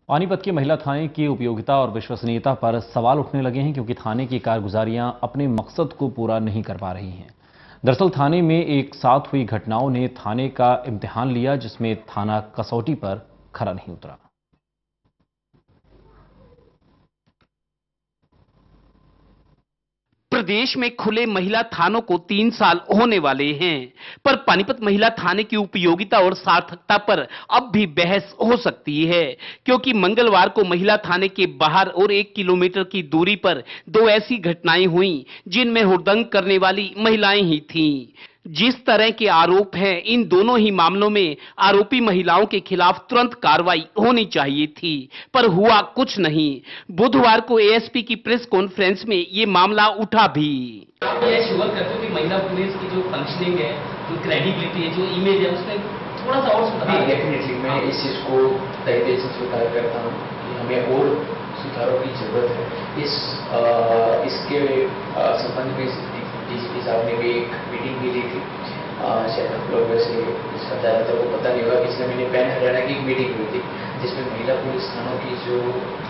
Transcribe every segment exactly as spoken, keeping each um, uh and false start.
पानीपत के महिला थाने की उपयोगिता और विश्वसनीयता पर सवाल उठने लगे हैं क्योंकि थाने की कारगुजारियां अपने मकसद को पूरा नहीं कर पा रही हैं। दरअसल थाने में एक साथ हुई घटनाओं ने थाने का इम्तिहान लिया, जिसमें थाना कसौटी पर खरा नहीं उतरा। प्रदेश में खुले महिला थानों को तीन साल होने वाले हैं, पर पानीपत महिला थाने की उपयोगिता और सार्थकता पर अब भी बहस हो सकती है, क्योंकि मंगलवार को महिला थाने के बाहर और एक किलोमीटर की दूरी पर दो ऐसी घटनाएं हुई जिनमें हुड़दंग करने वाली महिलाएं ही थीं। जिस तरह के आरोप हैं, इन दोनों ही मामलों में आरोपी महिलाओं के खिलाफ तुरंत कार्रवाई होनी चाहिए थी, पर हुआ कुछ नहीं। बुधवार को एएसपी की प्रेस कॉन्फ्रेंस में ये मामला उठा भी। ये श्योर करते हो कि महिला पुलिस की जो फंक्शनिंग है, जो क्रेडिबिलिटी है, जो इमेज है, उसमें थोड़ा सा और सुधार। डेफिनेटली मैं इस चीज को तहे दिल से स्वीकार करता हूँ कि हमें और सुधारों की जरूरत है। इस आ, इसके संबंध में डीजीपी साहब ने भी एक मीटिंग भी ली थी। शायद आप लोग वैसे इसका ज़्यादातर को पता नहीं होगा, पिछले महीने पैन हरियाणा की एक मीटिंग हुई थी जिसमें महिला पुलिस थानों की जो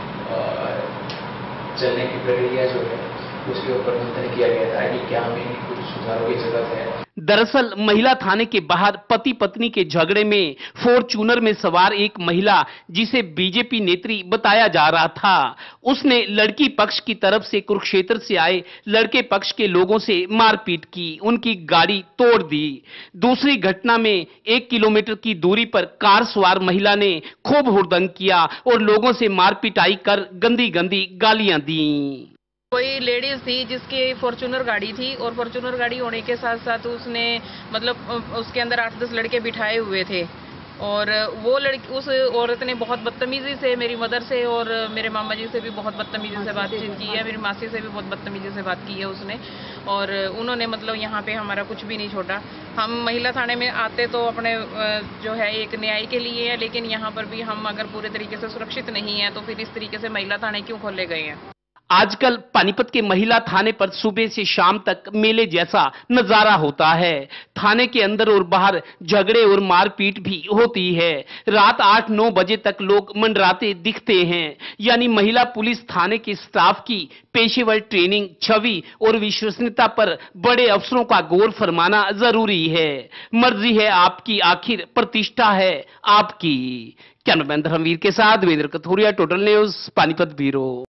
आ, चलने की प्रक्रिया जो है उसके ऊपर मंथन किया गया था कि क्या हमें कुछ सुधारों की जरूरत है। दरअसल महिला थाने के बाहर पति पत्नी के झगड़े में फॉर्च्यूनर में सवार एक महिला, जिसे बीजेपी नेत्री बताया जा रहा था, उसने लड़की पक्ष की तरफ से कुरुक्षेत्र से आए लड़के पक्ष के लोगों से मारपीट की, उनकी गाड़ी तोड़ दी। दूसरी घटना में एक किलोमीटर की दूरी पर कार सवार महिला ने खूब हुड़दंग किया और लोगों से मारपिटाई कर गंदी गंदी गालियां दी। कोई लेडीज थी जिसकी फॉर्च्यूनर गाड़ी थी और फॉर्च्यूनर गाड़ी होने के साथ साथ उसने मतलब उसके अंदर आठ दस लड़के बिठाए हुए थे और वो लड़की उस औरत ने बहुत बदतमीजी से मेरी मदर से और मेरे मामा जी से भी बहुत बदतमीजी से बातचीत की है, मेरी मासी से भी बहुत बदतमीजी से बात की है उसने। और उन्होंने मतलब यहाँ पे हमारा कुछ भी नहीं छोड़ा। हम महिला थाने में आते तो अपने जो है एक न्याय के लिए है, लेकिन यहाँ पर भी हम अगर पूरे तरीके से सुरक्षित नहीं है तो फिर इस तरीके से महिला थाने क्यों खोले गए हैं। आजकल पानीपत के महिला थाने पर सुबह से शाम तक मेले जैसा नजारा होता है। थाने के अंदर और बाहर झगड़े और मारपीट भी होती है। रात आठ नौ बजे तक लोग मंडराते दिखते हैं। यानी महिला पुलिस थाने के स्टाफ की पेशेवर ट्रेनिंग, छवि और विश्वसनीयता पर बड़े अफसरों का गौर फरमाना जरूरी है। मर्जी है आपकी, आखिर प्रतिष्ठा है आपकी। कैमरामैन धर्मवीर के साथ Devendra Kathoria, total news, Panipat bureau.